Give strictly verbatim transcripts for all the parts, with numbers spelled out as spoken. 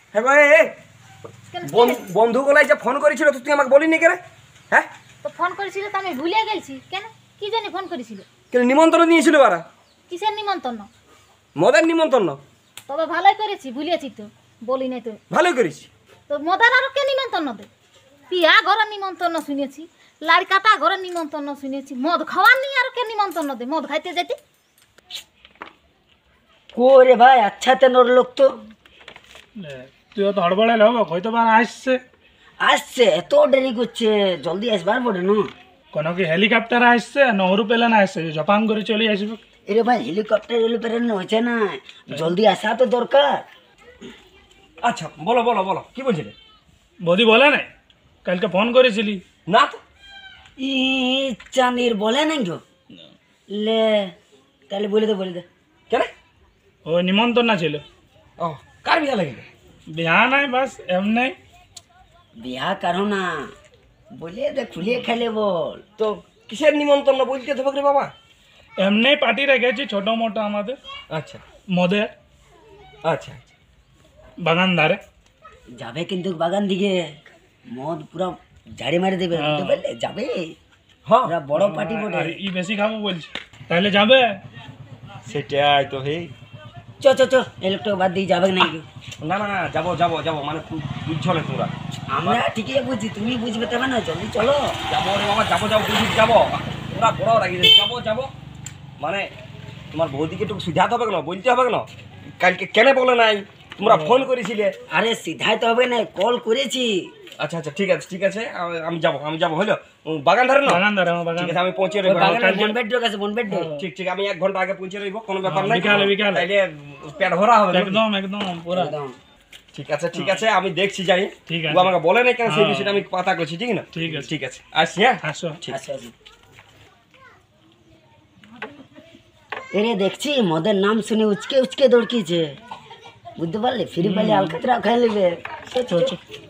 হ্যাঁ ভাই বন্ধু গোলাই যে ফোন করেছিল তো তুই আমাকে বলিনি কেন? হ্যাঁ তো ফোন করেছিল তো আমি ভুলে গেছি। কেন কি জানি ফোন করেছিল? কেন নিমন্ত্রণ দিয়েছিল বারা? কিসের নিমন্ত্রণ? মদের নিমন্ত্রণ। তবে ভালোই করেছি, ভুলিয়েছি তো, বলি নাই তো। ভালোই করেছি। তো মদের আরো কে নিমন্ত্রণ দে? পিয়া ঘরের নিমন্ত্রণ শুনেছি, লাড়ি কাটা ঘরের নিমন্ত্রণ শুনেছি, মদ খাওয়ার নিয়ে আর কে নিমন্ত্রণ দে? মদ খাইতে যেতে কোরে ভাই আচ্ছা তেনর লোক তো তুই তো হড়বড়ে হব হয়তো বার আসছে আসছে এত দেরি করছে, জলদি আসবার পড়ে না। কোন কি হেলিকপ্টার আসছে না অরুপ্লেন আসছে জপান করে চলে আসবে? এরে ভাই হেলিকপ্টার হেলিপ্লেন হয়েছে না, জলদি আসা তো দরকার। আচ্ছা বলো বলো বলো কি বলছিলে? বৌদি বলে নাই কালকে ফোন করেছিলি? না তো ই চাঁদির বলে নাই গো লে, তাহলে বলে দে বলে দে। কেন? ও নিমন্ত্রণ না ছিল। ও কার বিয়া লাগিল? বিয়া নাই বাস এমনি। বিয়া কারো না, বলে দে খুলিয়ে খেলে বল। তো কিসের নিমন্ত্রণ বলতে হবে রে বাবা? এমনি পার্টি রেখেছি ছোট মোটো আমাদের। আচ্ছা মদের আচ্ছা আচ্ছা বাগান ধারে যাবে কিন্তু বাগান দিকে মদ পুরো ঝাড়ি মারি দেবে, বুঝতে পারলে? যাবে হ্যাঁ পুরা বড় পার্টি বটে। আর ই বেশি খাবো বলছি, তাহলে যাবে? সেটাই তো হে। চ চ চ ইলেকট্রিক বাদ দিয়ে যাবে নাকি? না না না যাবো যাবো যাবো মানে তুই বুঝছো না তোরা। আমরা ঠিকই বুঝছি, তুমি বুঝবে তবে না, জলদি চলো। যাবো রে বাবা যাবো যাবো বুঝি যাবো। তোরা বড় রাখি যাবো যাবো মানে তোমার বৌদিকে একটু সুঝাতে হবে কেন, বলতে হবে কেন? কালকে কেন বলে নাই? তোমরা ফোন করেছিলে। আরে সিধাই তো হবে না, কল করেছি। আচ্ছা আচ্ছা ঠিক আছে ঠিক আছে আ- আমি যাবো আমি যাবো হলো বাগান ধারে না? বাগান ধারে আমার বাগান। ঠিক আছে আমি পৌঁছে ওই রইবো। বাগানের বনবেড ডোক আছে, বনবেড ডোক। ঠিক ঠিক আমি এক ঘন্টা আগে পৌঁছে রইবো, কোনো ব্যাপার নাই। বিকালে, বিকালে। তাইলে পেট ভরা হবে নাকি? একদম একদম পুরা। একদম। ঠিক আছে ঠিক আছে আমি দেখছি যাই। ঠিক ও আছে। আমাকে বলে নাই কেন সেই হ্যাঁ। বিষয়টা আমি পাতা করছি, ঠিক না? ঠিক আছে। ঠিক আছে আসছি হ্যাঁ। আসো। ঠিক আচ্ছা আচ্ছা। এরে দেখছি মদের নাম শুনে উচকে উচকে দৌড়কিছে, বুঝতে পারলে? ফ্রি পাইলে আলকাতরা খাই নেবে। চল চল।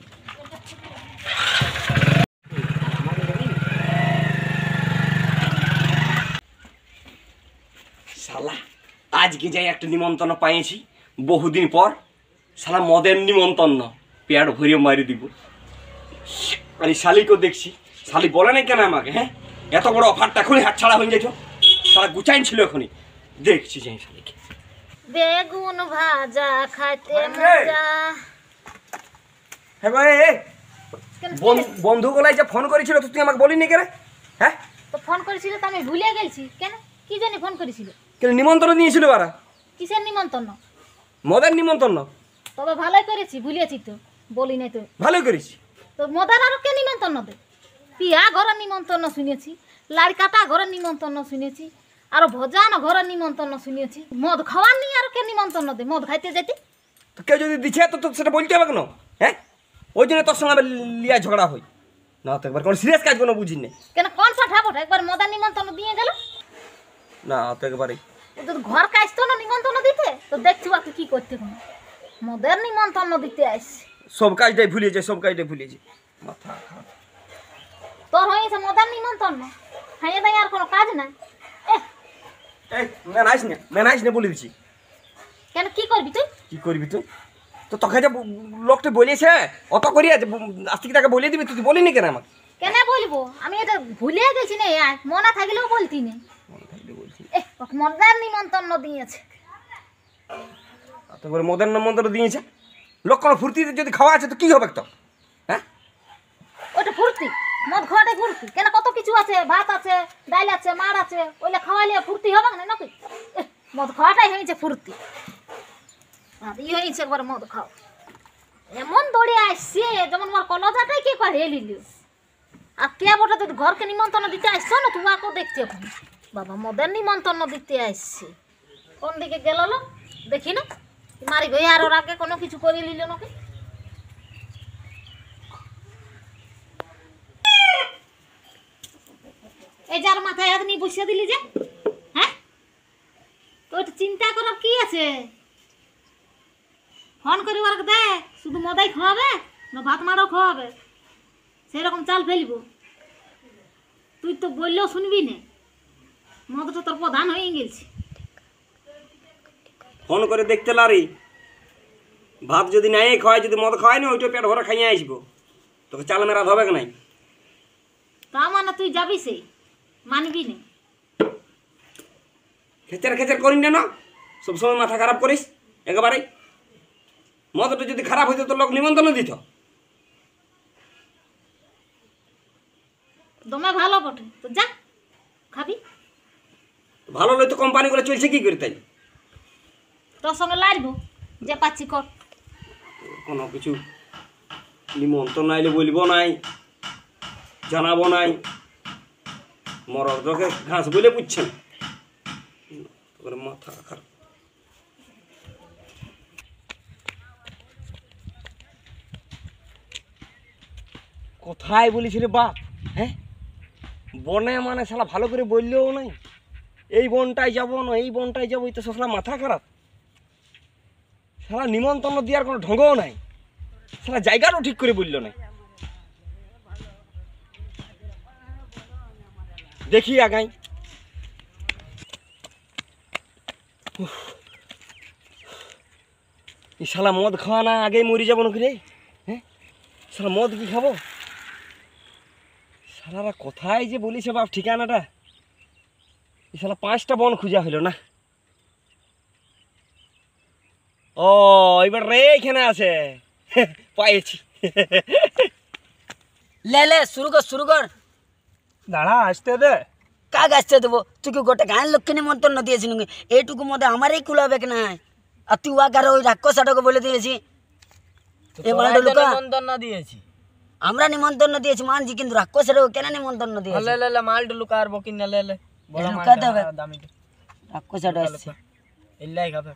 শালা আজকে যাই একটা নিমন্ত্রণ পাইছি বহুদিন পর। শালা মদের নিমন্ত্রণ, পেট ভরিয়ে মারি দিব। আর এই শালিকেও দেখছি, শালি বলে নাই কেন আমাকে? হ্যাঁ এত বড় অফারটা এখনই হাত ছাড়া হয়ে যেত। শালা গুচাইন ছিল এখনই, দেখছি যাই শালিকে। বেগুন ভাজা খাইতে মজা। হ্যাঁ ভাই বন্ধু গোলাই যে ফোন করেছিল তো তুই আমাকে বলিনি কেন? হ্যাঁ তো ফোন করেছিল তো আমি ভুলে গেছি। কেন কি জানি ফোন করেছিল? কেন নিমন্ত্রণ দিয়েছিল বারা? কিসের নিমন্ত্রণ? মদের নিমন্ত্রণ। তবে ভালোই করেছি, ভুলিয়েছি তো, বলি নাই তো। ভালোই করেছি। তো মদের আরো কে নিমন্ত্রণ দে? পিয়া ঘরের নিমন্ত্রণ শুনেছি, লাড়ি কাটা ঘরের নিমন্ত্রণ শুনেছি, আরো ভজানো ঘরের নিমন্ত্রণ শুনেছি, মদ খাওয়ার নিয়ে আর কে নিমন্ত্রণ দে? মদ খাইতে যেতে তো কেউ যদি দিচ্ছে তো তো সেটা বলতে হবে কেন? হ্যাঁ ওই জন্য তোর সঙ্গে আবার লিয়া ঝগড়া হয় না তো। একবার কোনো সিরিয়াস কাজ কোনো বুঝিনি কেন? কোন পাঠাবো? একবার মদের নিমন্ত্রণ দিয়ে গেল না তো একবারে। ও যদি ঘর কাজতো না নিমন্ত্রণ দিতে, তো দেখছি ওকে কি করতে কোনো মদের নিমন্ত্রণ দিতে আসছে। সব কাজটাই ভুলিয়ে যায়, সব কাজটাই ভুলিয়ে যায়, মাথা খারাপ। তোর হয়েছে মদের নিমন্ত্রণ, খাইয়ে দেয় আর কোনো কাজ নাই। এহ, এই মেনাইস না মেনাইস না বলে দিচ্ছি। কেন কি করবি তুই? কি করবি তুই? তো তোকে যে লোকটা বলেছে অত করিয়া আজ থেকে তাকে বলে দিবি, তুই বলিনি কেন আমাকে? কেন বলবো? আমি এটা ভুলে গেছি না, মনে থাকলেও বলতি না। এহ, ওকে মদের নিমন্ত্রণ দিয়েছে। তারপরে মদের নিমন্ত্রণ দিয়েছে, লোক কোনো ফুর্তিতে যদি খাওয়া আছে তো কি হবে তো? হ্যাঁ ওটা ফুর্তি, মদ খাওয়াটাই ফুর্তি। কেন কত কিছু আছে, ভাত আছে, ডাল আছে, মার আছে, ওইলে খাওয়াইলে ফুর্তি হবে না নাকি? এহ, মদ খাওয়াটাই হয়েছে ফুর্তি। আর ই হয়েছে একবার মদ খাও, এমন দৌড়ে আসছে যেমন আমার কলজাটাই কে করে হেলিল। আর কে বটে যদি ঘরকে নিমন্ত্রণ দিতে আসছো না, তোমাকেও দেখতে এখন বাবা মদের নিমন্ত্রণ দিতে আসছে। কোন দিকে গেল লো দেখি না, মারি ভাই আর ওর আগে কোনো কিছু করে নিল নাকি? এই যার মাথায় হাত নিয়ে বসিয়ে দিলি যে, হ্যাঁ তো এটা চিন্তা করার কি আছে? ফোন করি ওরকে দেখ, শুধু মদাই খাওয়াবে না ভাত মারও খাওয়াবে, সেরকম চাল ফেলবো। তুই তো বললেও শুনবি না, মদটা তোর প্রধান হয়ে গেছে। ফোন করে দেখতে লারি ভাত যদি নাই খাওয়াই, যদি মদ খাওয়াই না ওইটা পেট ভরা খাইয়ে আসবো, তোকে চাল মেরা হবে কি নাই? তা মানে তুই যাবি সে মানবি না? খেচার খেচার করিস না, সবসময় মাথা খারাপ করিস একেবারেই। মদটা যদি খারাপ হইতো তো লোক নিমন্ত্রণ দিত। দমে ভালো বটে, তো যা খাবি। ভালো নয় তো কোম্পানিগুলো চলছে কি করে? তাই তোর সঙ্গে লাগবো, যে পাচ্ছি কর। কোনো কিছু নিমন্ত্রণ নাইলে বলবো নাই, জানাবো নাই, মরদ তোকে ঘাস বলে বুঝছেন, মাথা খারাপ। কোথায় বলিস রে বাপ? হ্যাঁ, বনে মানে শালা ভালো করে বললেও নাই, এই বনটায় যাবো না এই বনটায় যাবো, এই তো শালা মাথা খারাপ। শালা নিমন্ত্রণ দেওয়ার কোনো ঢঙ্গও নাই, শালা জায়গাটাও ঠিক করে বললো না। দেখি আগাই। এই শালা মদ খাওয়া না আগেই মরি যাবো নাকি রে? হ্যাঁ, শালা মদ কি খাবো? শালারা কোথায় যে বলিছে বাপ ঠিকানাটা? এই শালা পাঁচটা বন খুঁজা হইল না। ও এবার রে এখানে আছে, পাইছি। লে লে শুরু কর শুরু কর। দাঁড়া আসতে দে। কাক আসতে দেবো? তুই কি গোটা গাঁয়ের লোককে নিমন্ত্রণ দিয়েছি নাকি? এইটুকু মধ্যে আমারই কুলাবে কি না? আর তুই ওয়াকার ওই রাক্ষসাটাকে বলে দিয়েছি এবার নিমন্ত্রণ দিয়েছি। আমরা নিমন্ত্রণ দিয়েছি মানছি, কিন্তু রাক্ষসেরও কেন নিমন্ত্রণ দিয়েছি? লে লে লে মালটা লুকা আর বকিন না, লে লে বড় লুকা দেবে দামি রাক্ষসাটা আসছে। ইল্লাই খাবে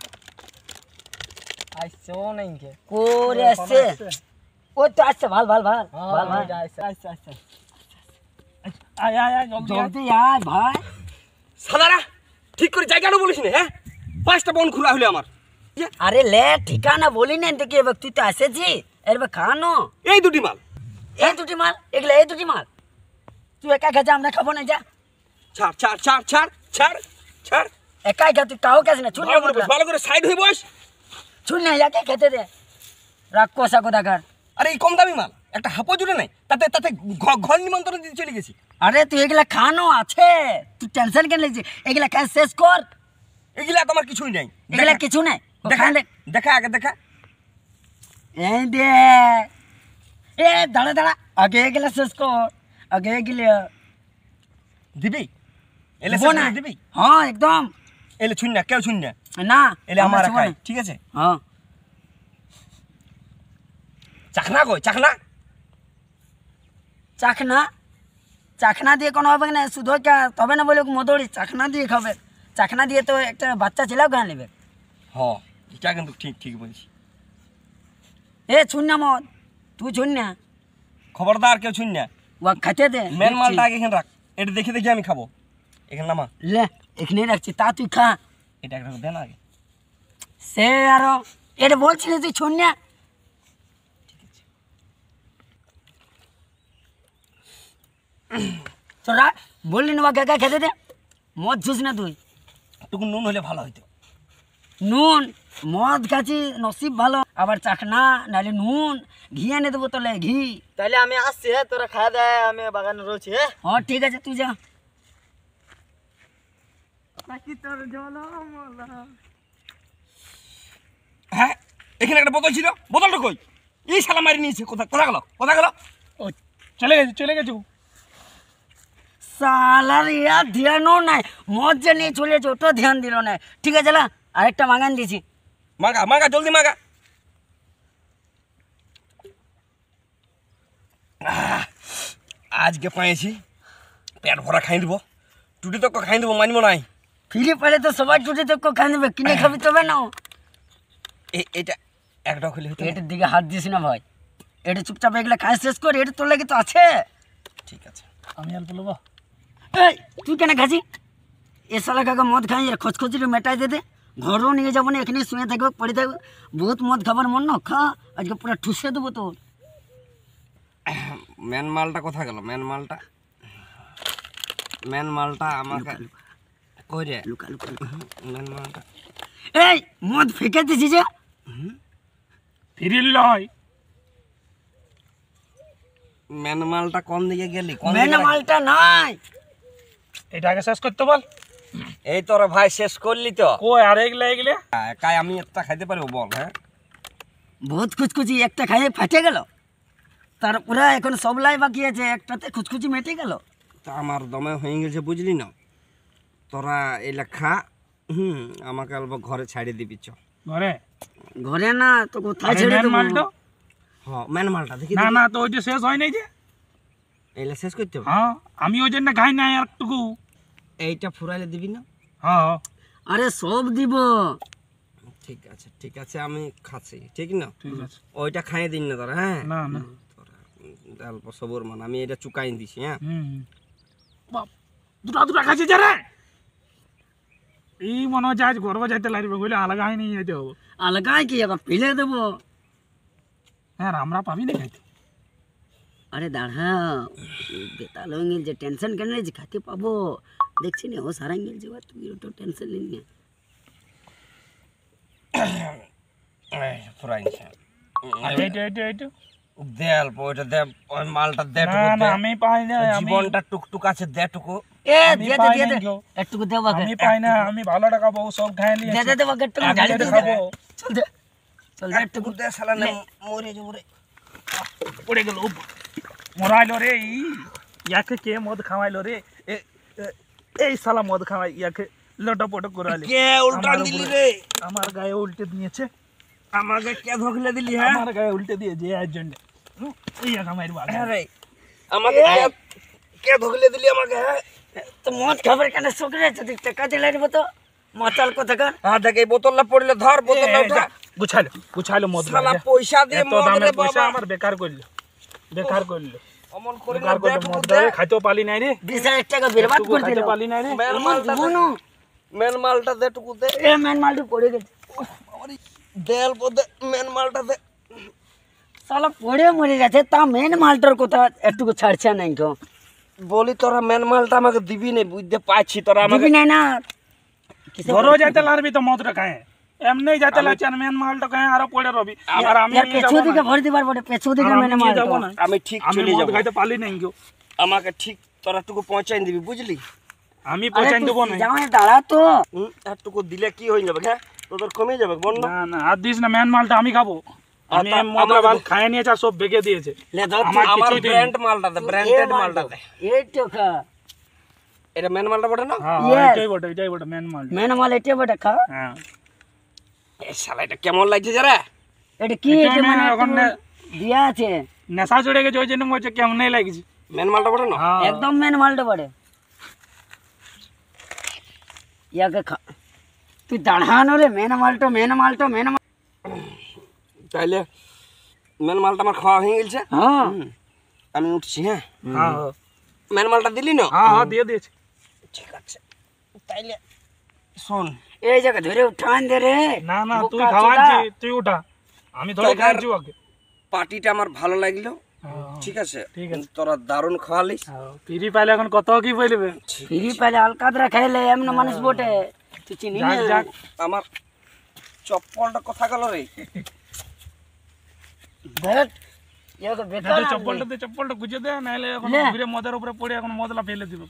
আইছে ও নাই কে কোরে আসছে? ও তো আসছে, ভাল ভাল ভাল ভাল ভাল। আইছে আইছে আইছে আয় আয় আয় জলদি আয়। জলদি আয় ভাই। শালারা ঠিক করে জায়গাটা বলিস না। হ্যাঁ, পাঁচটা বন খোলা হলো আমার। আরে লে ঠিকানা বলি না দেখি, এবার তুই তো আসেছি এবার খানো। এই দুটি মাল, এই দুটি মাল, এগুলো এই দুটি মাল তুই একা খেতে, আমরা খাবো না। যা ছাড় ছাড় ছাড় ছাড় ছাড় ছাড়। একাই খা, তুই কাউ খাস না। ছুন ভালো করে বস, ভালো করে সাইড হয়ে বস। ছুন না, একে খেতে দে রাক্ষসা কোথাকার। আরে এই কম দামি মাল একটা হাপো জুড়ে নাই, তাতে তাতে ঘ- ঘর নিমন্ত্রণ দিতে চলে গেছি। আরে তুই এগুলা খানো আছে, তুই টেনশন কেন লিখছিস? এগুলা খাই শেষ কর। এগুলা তোমার কিছুই নাই। এগুলা কিছু নাই, ও দেখা খাই দে। দেখা আগে দেখা। এই দে, এ দাঁড়া দাঁড়া, আগে এগুলা শেষ কর, আগে এগুলা দিবি এলে দেবো না। শেষ করে দিবি। হ্যাঁ একদম এলে ছুন না, কেউ ছুন না, না, এলে আমার আমরা খাই, খাবো না। ঠিক আছে? হ্যাঁ চাখনা কই চাখনা? চাখনা, চাখনা দিয়ে কোনো হবে না, শুধু কা তবে না বলে মদড়ি চাখনা দিয়ে খাবে। চাখনা দিয়ে তো একটা বাচ্চা ছেলেও গান নেবে। হ, এটা কিন্তু ঠিক ঠিক বলছি। এ ছুন না মদ, তুই ছুন না, খবরদার কেউ ছুন না। ও খেতে দে। মেন দেখছি। মালটা আগে এখানে রাখ, এটা দেখে দেখে আমি খাবো। এখানে নামা, লে এখানে রাখছি, তা তুই খা। এটা একটা দেন আগে। সে আরো এটা বলছিলি তুই ছুন না। তোরা বললি না কাকা খেতে দে, মদ ছুস না তুই। একটু নুন হলে ভালো হইতো। নুন মদ খাচ্ছি নসিব ভালো, আবার চাখনা নাহলে নুন ঘি এনে দেবো তোলে, ঘি। তাহলে আমি আসছি, হ্যাঁ তোরা খাওয়া দেয়, আমি বাগানে রয়েছি। হ্যাঁ হ্যাঁ ঠিক আছে, তুই যা। নাকি তোর জল হ্যাঁ, এখানে একটা বোতল ছিল, বোতলটা কই? এই শালা মারি নিয়েছে। কোথায় কোথা গেল কোথা গেল? ও চলে গেছে চলে গেছে ও। সালার ইয়ার ধ্যানও নাই, মদ যে নিয়ে চলে যাচ্ছে ওটাও ধ্যান দিল না। ঠিক আছে না, আরেকটা মাগান দিয়েছি। মাগা মাগা জলদি মাগা। আহ, আজকে পাইছি, পেট ভরা খাই দেবো, টুটি তো খাই দেবো, মানবো নাই। ফিরে পেলে তো সবাই টুটি তো খাই দেবে, কিনে খাবি তবে না। এ- এটা একটা খুলে হতো না? এটার দিকে হাত দিস না ভাই, এটা চুপচাপ এগুলো খাই শেষ কর, এটা তোর লাগে তো আছে। ঠিক আছে। আমি অল্প নেবো। এই তুই কেন খাচ্ছি? এ শালা কাকা মদ খাই খচখচিটা মেটাই দে দে, ঘরও নিয়ে যাবো না, এখানে শুয়ে থাকবে পড়ে থাকবে। বহুত মদ খাবার মন না, খা আজকে পুরো ঠুসে দেবো তোর। মেন মালটা কোথা গেল? মেন মালটা মেন মালটা আমাকে কই রে? Luka Luka Luka. মেন মালটা এই মদ ফেঁকে দিছি যে, ফিরিল লয় মেন মালটা কোন দিকে গেলি কোন মেন দিকে মালটা নাই। এটাকে শেষ করতে বল। এই তোরা ভাই শেষ করলি তো কই আর এগুলা এগুলা কাই আমি একটা খাইতে পারবো বল হ্যাঁ বহুত খুচখুচি একটা খাইয়ে ফাটে গেল, তারপরে এখন সবলাই বাকি আছে, একটাতে খুচখুচি মেটে গেল। তা আমার দমে হয়ে গেছে বুঝলি না, তোরা এই লেখা হুম আমাকে অল্প ঘরে ছাড়িয়ে দিবি চ। ঘরে ঘরে না তো কোথায় আরে ছেড়ে মেন দেবো? মালটো হ্যাঁ মেন মালটা দেখি না না তো ওইটা শেষ হয় নাই যে। এইটা শেষ করতে হবে হ্যাঁ আমি ওই জন্য খাই নাই আর টুকু। এইটা ফুরাইলে দিবি না? হ্যাঁ আরে সব দিব। ঠিক আছে ঠিক আছে আমি খাচ্ছি ঠিক না, ঠিক আছে। ওইটা খাইয়ে দিন না তোরা হ্যাঁ না না তোরা অল্প সবর মান আমি এটা চুকাই দিছি হ্যাঁ। হুম বাপ দুটা দুটা খাইছে যারা এই মনে হচ্ছে আজ গর্ব যাইতে লাগবে বলে আলাদা হয় নিয়ে যেতে হবে। আলগায় কি আবার ফেলে দেবো? হ্যাঁ আমরা পাবি না খাইতে। আরে দাঁড়া, বেতাল হয়ে গেছে, টেনশন কেন যে খাতে পাবো দেখছি না, ও সারাই গেছে, তুই তো টেনশন নিন না। ফুরাই এইটা এইটা এইটা দে অল্প ওইটা দে ওই মালটা দে না টুকু না দে। আমি পাই না। আমি জীবনটা টুকটুক আছে দে টুকু এ আমি দিয়ে দে পাই দিয়ে দে নাই গো। একটু দেবো আগে, আমি পাই না। আমি ভালো টাকা বউ সব খাই নিয়ে দে দে দেবো আগে, একটু ঝাড়ি দিয়ে খাবো। দে। চল দে চল দে একটু টুকু দে শালা না মরে যাবো রে। পড়ে গেল মরাইলো রে। ই ইয়াকে কে মদ খাওয়াইলো রে? এ- এ- এই শালা মদ খাওয়াই ইয়াকে লটপট করাইলো। কে উল্টা আমার দিলি উপরে- রে? আমার গায়ে উল্টে দিয়েছে। আমাকে কে ধকলে দিলি হ্যাঁ? আমার গায়ে উল্টে দিয়েছে এর জন্য। হুম, এই এক আমার বাবা। হ্যাঁ রে আমাকে কে- কে ধকলে দিলি আমাকে হ্যাঁ? তো মদ খাবার কেন শোক রে? যদি টাকা দিলে দিব তো মাতাল কোথাকার। হ্যাঁ দেখ এই বোতলটা পড়লে ধর বোতলটা উঠা। গুছাইলো গুছাইলো মদ শালা গায়ে। পয়সা দিয়ে এত মদ রে দামের পয়সা বাবা। আমার বেকার করলো বেকার করলো অমন করে না বেকার দে করলো টুকু মদ দে। গায়ে খাইতেও পালি নাই রে। বিশ হাজার টাকা বরবাদ টুকু করে খাইতে দিল। পালি নাই রে। মেন আমার মালটা দে, জীবনও মেন মালটা দে টুকু দে। এ মেন মালটা পড়ে গেছে। দে অল্প দে মেন মালটা দে। সালা পড়ে মরে গেছে, তা মেন মালটার কথা একটু ছাড়ছে নাই তো। বলি তোরা মেন মালটা আমাকে দিবি না বুঝতে পারছি তোরা আমাকে দিবি নাই না? ঘরও যাইতে লাগবি তো মদটা খায় এমনি যাইতে লাগছে আর মেন মালটা খায় আরো পড়ে রবি আর আমি ইয়ার নিয়ে পেছু যাবো দিকে না। ভরতে পারবো না, পেছু দিকে আর আমি মেনে নিয়ে মালটা। যাবো না। আমি ঠিক আমি চলে মদ যাব খাইতে পালি নাই কেউ। আমাকে ঠিক তোরা টুকু পৌঁছাই দিবি বুঝলি। আমি আরে পৌঁছাই তুই দেবো না। জামাই দাঁড়া তো। হুম, আর টুকু দিলে কি হয়ে যাবে হ্যাঁ তোদের কমে যাবে বল না। না না আর দিস না মেন মালটা আমি খাবো। আমি তা- মদরা আমাকে বাল দে। খায় নিয়েছে আর সব বেগে দিয়েছে। লে ধর আমার আমার কিছুই দিইনি। ব্র্যান্ড মালটা দে ব্র্যান্ডেড মালটা দে। এই তো খা। এটা মেন মালটা বটে না? হ্যাঁ Yes. হ্যাঁ, এটাই বটে এটাই বটে মেন মাল। মেন মাল এটা বটে খা। হ্যাঁ এ শালা এটা কেমন লাগছে যারা? এটা কি এটা এটা মেন মানে এখন একটু দিয়া আছে। নেশা চড়ে গেছে ওই জন্য মনে কেমনই লাগছে। মেন মালটা বটে না? হ্যাঁ একদম মেন মালটা বটে। ইয়াকে খা। তুই দাঁড়ানো রে, মেন মালটা মেন মালটা মেন মাল। তাইলে মেন মালটা আমার খাওয়া হয়ে গেছে। হ্যাঁ হুম, আমি উঠছি হ্যাঁ। হ্যাঁ মেন মালটা দিলি না? হ্যাঁ হ্যাঁ দিয়ে দিয়েছে। ঠিক আছে তাইলে শোন এই জায়গা ধরে উঠান দে রে। না না তুই বোকা খাওয়াচ্ছি চোদা। তুই উঠা আমি ধরে তোদের- খাইছি ওকে। পার্টিটা আমার ভালো লাগলো হ্যাঁ, ঠিক আছে ঠিক আছে। তোরা দারুণ খাওয়ালিস। হ্যাঁ, ফিরি পাইলে এখন কত কি বলবে। ফিরি পাইলে আলকাতরা খাইলে এমন মানুষ বটে তুই চিনি না। যাক যাক আমার চপ্পলটা কথা গেল রে। দেখ ইয়াকে না বেকার তো চপ্পলটা দে চপ্পলটা গুজে দে নাহলে এখন লে। ঘুরে মদের উপরে পড়ে এখন মদলা ফেলে দিব।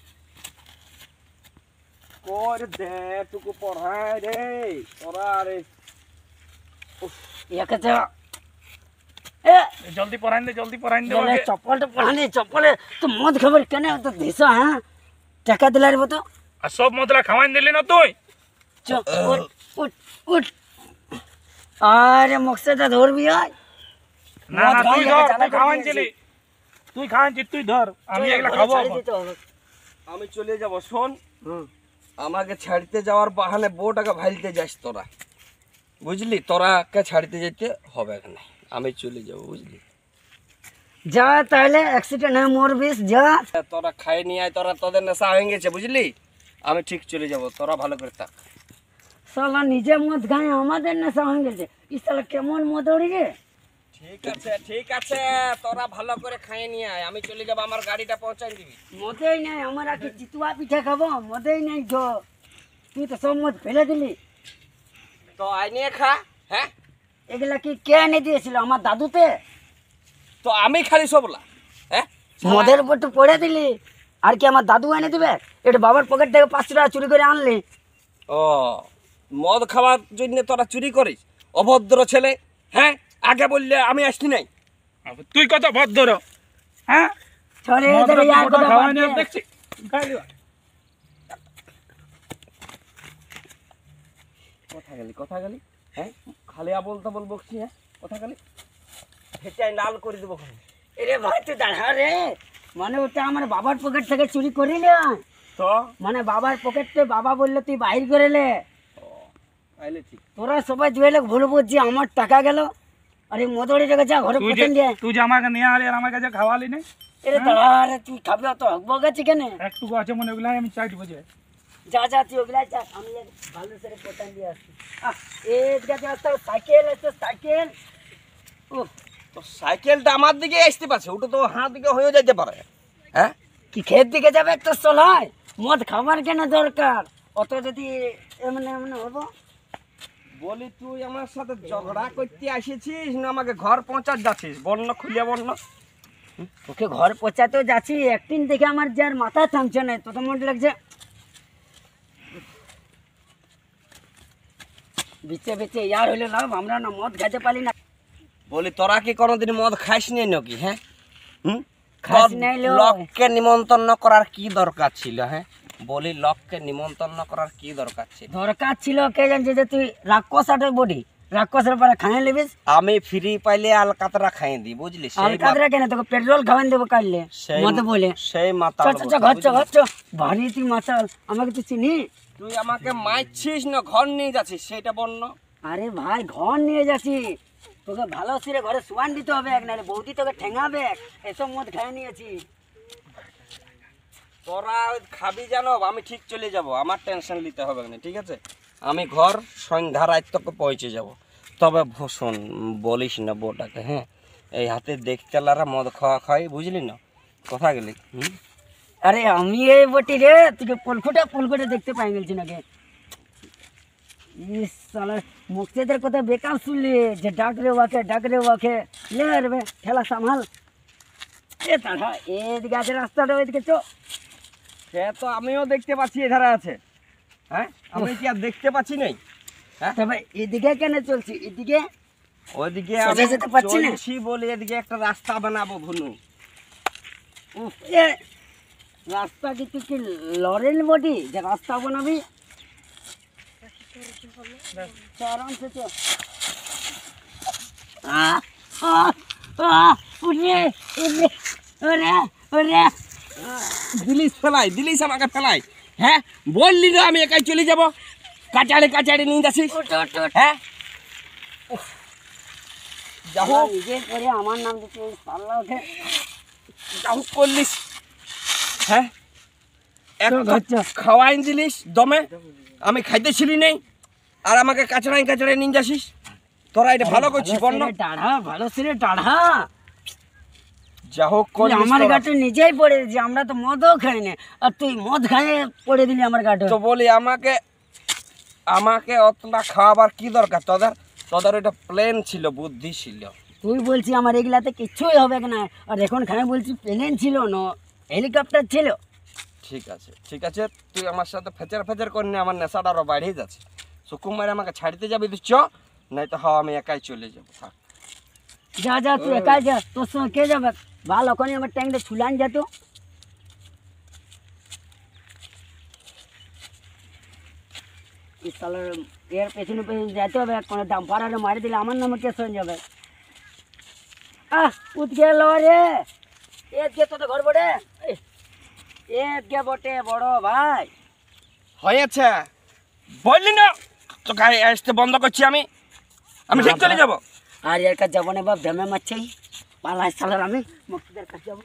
কর দে টুকু পড়ায় রে তোরা রে। ইয়াকে তো এ এ, জলদি পরাইন দে জলদি পরাইন দে লে ওকে। চপ্পলটা পড়ানি চপ্পলে তো মদ খাবার কেন তো দিছ হ্যাঁ টাকা দিলার মতো। আর সব মদলা খাওয়াইন দিলি না তুই। চ উঠ উঠ উঠ। আরে মকসদা ধরবি আয়। না মদ না তুই খাওয়াই ধর জ্বালা তুই করে খাওয়াইছিলি তুই খাওয়াইছিস তুই ধর আমি এগুলা খাবো ছাড়ি এখন। দিতে হবে। আমি চলে যাব শোন। আমাকে ছাড়তে যাওয়ার বাহানে বউটাকে ভাইলতে যাস তোরা বুঝলি। তোরাকে ছাড়তে যেতে হবে না, আমি চলে যাব বুঝলি। যা তাহলে অ্যাক্সিডেন্ট হয়ে মরবিস যা। তোরা খাই নিয়ে আয়, তোরা তোদের নেশা হয়ে গেছে বুঝলি। আমি ঠিক চলে যাব, তোরা ভালো করে থাক। সালা নিজে মদ খায় আমাদের নেশা হয়ে গেছে। ই সালা কেমন মদ ওড়ি রে। ঠিক আছে ঠিক আছে তোরা ভালো করে খাই নিয়ে আয়, আমি চলে যাব, আমার গাড়িটা পৌঁছাই দিবি। মদেই নাই আমরা কি চিতুয়া পিঠা খাবো? মদেই নাই তো তুই তো সব মদ ফেলে দিলি। তো আয় নিয়ে খা হ্যাঁ। এগুলা কি কে এনে দিয়েছিল আমার দাদুতে? তো আমি খালি সবলা হ্যাঁ মদের উপর তো পড়ে দিলি, আর কি আমার দাদু এনে দিবে? এটা বাবার পকেট থেকে পাঁচশো টাকা চুরি করে আনলি। ও মদ খাওয়ার জন্য তোরা চুরি করিস, অভদ্র ছেলে। হ্যাঁ আগে বললে আমি আসছি নাই। তুই কত ভদ্র, হ্যাঁ চলে মদ এদের রক্ত ইয়ার ফোঁটা কথা খাওয়াই বাদ নিয়ে দে। দেখছি খাই দিবা। কথা গেলি কথা গেলি হ্যাঁ খালি আবল তাবল বকছি। হ্যাঁ কথা গেলি হেঁটাই লাল করে দেবো। এরে ভাই তুই দাঁড়া রে, মানে ওটা আমার বাবার পকেট থেকে চুরি করি না, তো মানে বাবার পকেট থেকে বাবা বললো তুই বাইর করে লে। আইলে ঠিক। তোরা সবাই দুই লোক ভুল বুঝছি, আমার টাকা গেল। আরে মদরে টাকা যা ঘরে তুই যে পছন্দ দিয়ে। তুই যে আমাকে নিয়ে আলি আর আমার কাছে খাওয়ালি না, এরে দাঁড়া রে, তুই খাবি অত হকবক আছে কেন? একটুকু আছে মনে ওগুলো আমি চাইট বুঝে। যা যা তুই ওগুলা যা, আমি এক ভালো করে পছন্দ দিয়ে আসছি। আহ এই গাছে একটা সাইকেল আছে, সাইকেল। ও তো সাইকেলটা আমার দিকে আসতে পারছে, ওটা তো হাত দিকে হয়ে যেতে পারে। হ্যাঁ কি ক্ষেত দিকে যাবে একটা চলায়, মদ খাবার কেন দরকার? অত যদি এমনি এমনি হবো। বলি তুই আমার সাথে ঝগড়া করতে আসেছিস না আমাকে ঘর পৌঁছার যাচ্ছিস? বর্ণ খুলিয়া বর্ণ। তোকে ঘর পৌঁছাতেও যাচ্ছি, একদিন দেখে আমার যার মাথা থামছে না, তো তো মনে লাগছে বিচে বিচে ইয়ার হইলে লাভ, আমরা না মদ খাইতে পারি না। বলি তোরা কি কোনোদিন মদ খাইস নি নাকি? হ্যাঁ হুম খাস তোর নাই লো। লোককে নিমন্ত্রণ করার কি দরকার ছিল? হ্যাঁ বলি লোককে নিমন্ত্রণ করার কি দরকার ছিল? দরকার ছিল কে জানছে যে তুই রাক্ষসাটের বডি, রাক্ষসের পরে খাইয়ে নিবিস। আমি ফ্রি পাইলে আলকাতরা খাই দিই, বুঝলি? সেই আলকাতরা কেন, তোকে পেট্রোল খাওয়ান দেবো কাটলে সেই মতে বলে। সেই মাথা চ চ চ ঘর চ ঘর চ, ভারী তুই মাতাল, আমাকে তুই চিনি? তুই আমাকে মারছিস না ঘর নিয়ে যাচ্ছিস সেটা বর্ণ। আরে ভাই ঘর নিয়ে যাচ্ছি, তোকে ভালো সিরে ঘরে সোয়ান দিতে হবে, এক নাহলে বৌদি তোকে ঠেঙাবে। এসব মদ খাই নিয়েছি। তোরা খাবি জানো, আমি ঠিক চলে যাব, আমার টেনশন নিতে হবে না, ঠিক আছে? আমি ঘর সন্ধ্যা রাত তোকে পৌঁছে যাব। তবে ভূষণ বলিস না বউটাকে, হ্যাঁ এই হাতে দেখতেলারা মদ খাওয়া খাই, বুঝলি না? কথা গেলি হুম আরে আমি এই বটি রে, তোকে পুলকুটা পুলকুটা দেখতে পাই গেছি নাকি? ইস সালা মুক্তিদের কথা বেকার শুনলি, যে ডাক রে ওয়াকে ডাক রে ওয়াকে। লে রে ঠেলা সামাল। এ তারা এদিকে আছে রাস্তাটা, ওইদিকে চো। সে তো আমিও দেখতে পাচ্ছি এধারে আছে। হ্যাঁ আমি কি আর দেখতে পাচ্ছি নাই? হ্যাঁ তবে এদিকে কেন চলছি? এদিকে ওইদিকে সোজা আমি যেতে পারছি না। চলছি বলে এদিকে একটা রাস্তা বানাবো ভুনু। উফ, এ রাস্তা কি তুই কি লরেল বডি যে রাস্তা বানাবি? চ, আরামসে চ। আহ, আহ, আহ, উরে, উরে, উরে, উরে। দিলিস ফেলাই দিলিস আমাকে ফেলাই। হ্যাঁ বললি না আমি একাই চলে যাব, কাচাড়ে কাচাড়ে নিয়ে যাচ্ছিস। উঠ, উঠ, উঠ। হ্যাঁ যা আমার হোক নিজের করে আমার নাম দিতে পাল্লা ওঠে। যা হোক করলিস। হ্যাঁ একটা ঘর চ। খাওয়াইন দিলিস দমে, আমি খাইতেছিলি নেই, আর আমাকে কাচড়াই কাচড়াই নিয়ে যাচ্ছিস। তোরা এটা ভালো করছিস বর্ণ। টাড়া ভালো সিরে টাড়া। যা হোক তুই করলিস আমার তোরা। গাটে নিজেই পড়ে দিয়েছি, আমরা তো মদও খাই না, আর তুই মদ খাইয়ে পড়ে দিলি আমার গাটে। তো বলি আমাকে আমাকে অতটা খাওয়াবার কি দরকার? তোদের তোদের ওইটা প্লেন ছিল, বুদ্ধি ছিল। তুই বলছি আমার এগুলাতে কিছুই হবে না, আর এখন খাই বলছি প্লেন ছিল না হেলিকপ্টার ছিল। ঠিক আছে ঠিক আছে, তুই আমার সাথে ফেচার ফেচার করিনি, আমার নেশাটা আরও বাড়িয়ে যাচ্ছে। সুকুমার আমাকে ছাড়িতে যাবি তুই চ, নাই তো হ্যাঁ আমি একাই চলে যাবো। থাক যা যা তুই একাই যা, তোর সঙ্গে কে যাবে? ভালো ওখানে আমার ট্যাঙ্কটা ছুলান যেত। সালার এর পেছনে পেছনে যেতে হবে, কোনো দাম পাড়ালে মারি দিলে আমার নামে কেস হয়ে যাবে। আহ উঠ গেল রে, এর কে তোদের ঘর বটে, এর কে বটে বড় ভাই। হয়েছে বললি না তো গাড়ি আসতে বন্ধ করছি আমি, আমি ঠিক চলে যাবো। আর এর কাছে যাবো না বাপ, ধেমে মারছে পালাই সালার, আমি মুক্তিদের কাছে যাবো।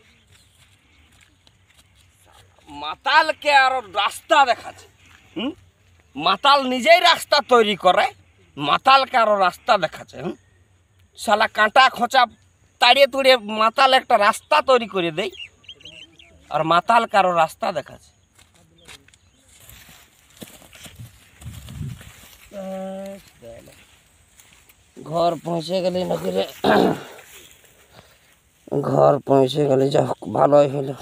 মাতালকে আরো রাস্তা দেখাচ্ছে। হুম মাতাল নিজেই রাস্তা তৈরি করে, মাতালকে আরো রাস্তা দেখাচ্ছে। হুম শালা কাঁটা খোঁচা তাড়িয়ে তুড়িয়ে মাতাল একটা রাস্তা তৈরি করে দেই, আর মাতালকে আরো রাস্তা দেখাচ্ছে। ঘর পৌঁছে গেলে নাকি রে, ঘর পৌঁছে গেলে যা হোক ভালোই হলো।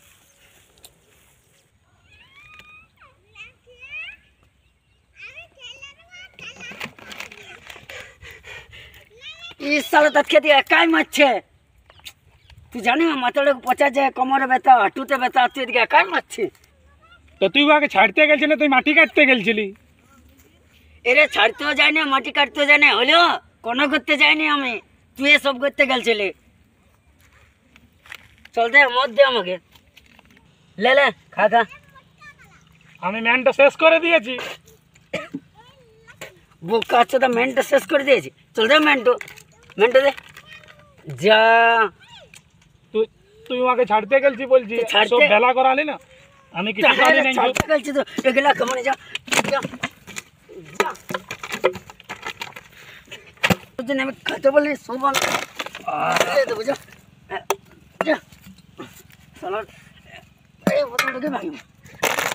इस साल तक खेती एकाई मारছে তুই জানি না মাথাটা পচা যায় কোমরে ব্যথা হাঁটুতে ব্যথা তুই এদিকে একাই মারছে তো তুই ওকে ছাড়তে গেছিলি তুই মাটি কাটতে গেছিলি এরে ছাড়তেও যাই না মাটি কাটতেও যাই না হলেও কোনো করতে যাইনি আমি তুই এসব করতে গেছিলি চল দে মদ দে আমাকে লে লে খা খা আমি ম্যানটা শেষ করে দিয়েছি বুক আছে তো মেনটা শেষ করে দিয়েছি চল দে মেন্টু মেন্টু দে যা তুই তুই ওকে ছাড়তে গেলছি বলছি তুই ছাড়তে- সব বেলা করালি না আমি কিছু জানি না ছাড়তে গেছি তো এগুলা কেমন যা যা যা তুই আমি খেতে বলি শোভন দেবো যা যা সালাদ এই বোতলটাকে ভাঙি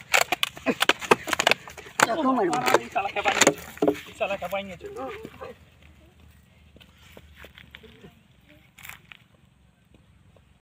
যা কমাই শালা খেপাই গেছে শালা খেপাই গেছে